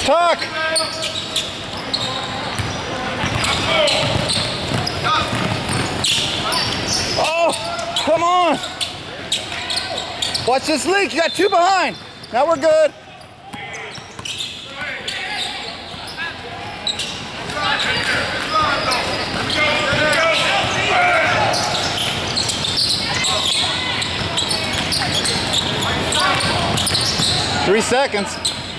Tuck. Oh, come on. Watch this leak. You got 2 behind. Now we're good. Three seconds.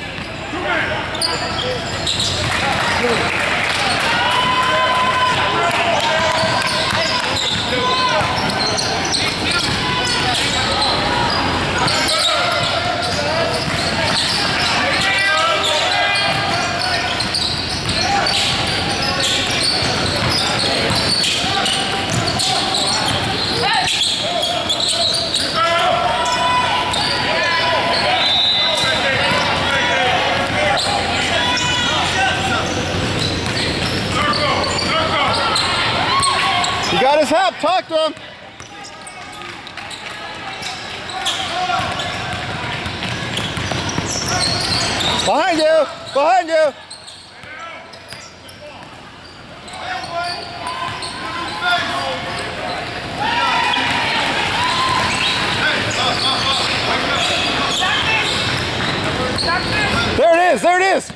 You got his help, talk to him. Behind you, behind you. There it is, there it is.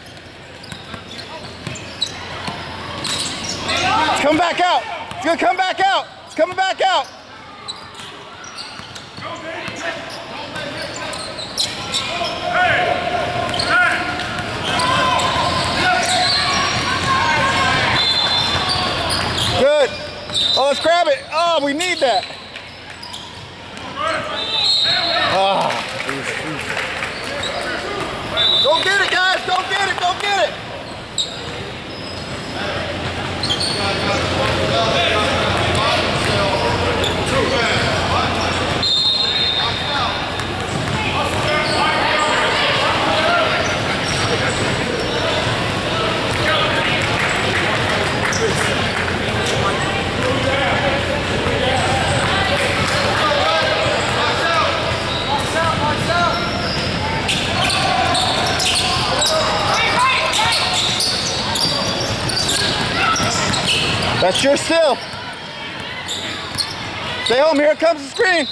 It's coming back out. It's gonna come back out. It's coming back out. Good. Oh, let's grab it. Oh, we need that. Oh. Go get it, guys. Go get it. Go get it. That's your still. Stay home, here comes the screen.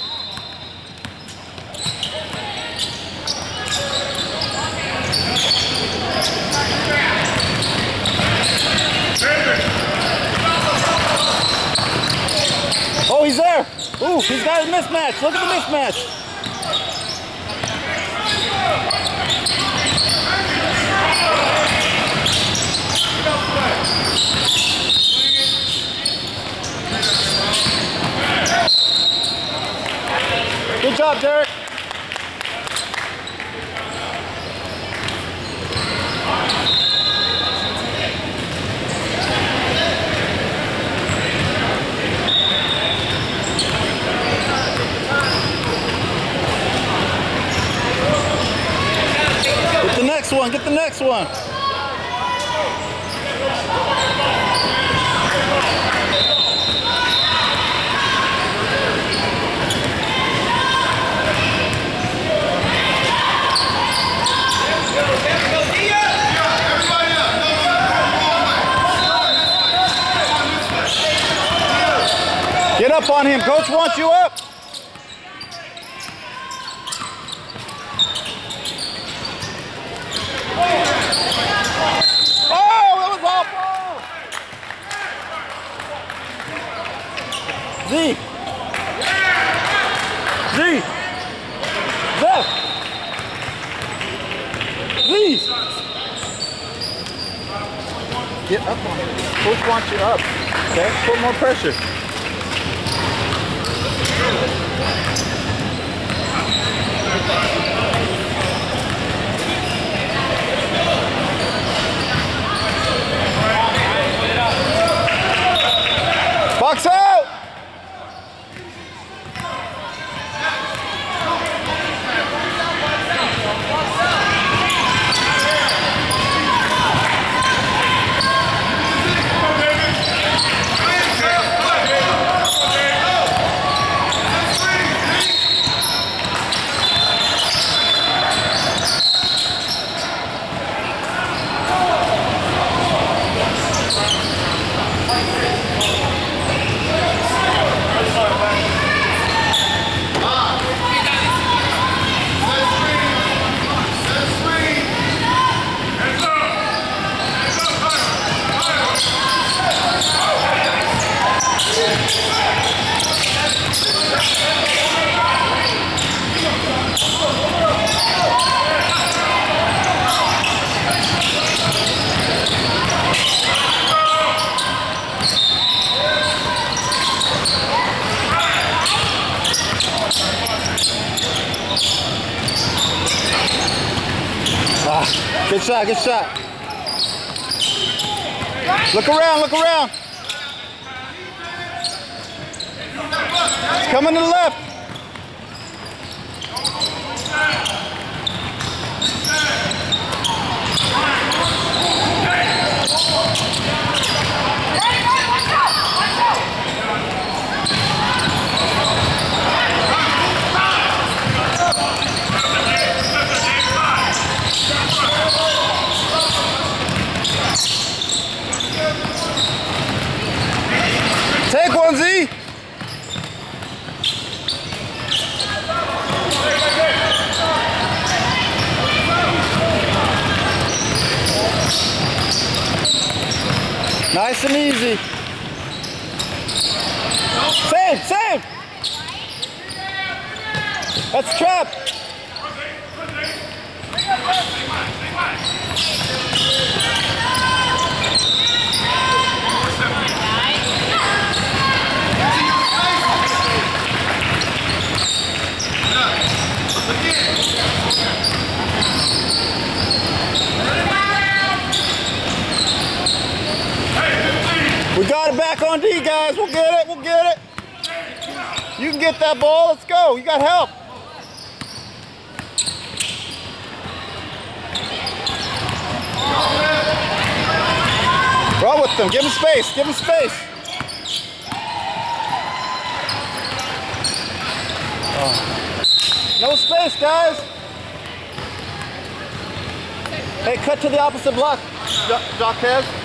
Oh, he's there. Ooh, he's got a mismatch. Look at the mismatch. Good job, Derek. Get the next one, get the next one. Get up on him. Coach wants you up. Oh, that was awful. Z. Z. Left. Z. Get up on him. Coach wants you up. Okay, put more pressure. Box out! shot, good shot. Look around, look around. It's coming to the left. Take one, Z. Nice and easy. Same. That's a trap. We got it back on D, guys. We'll get it. You can get that ball. Let's go. You got help. Run with them. Give them space. Oh. No space, guys. Hey, cut to the opposite block, Jaquez.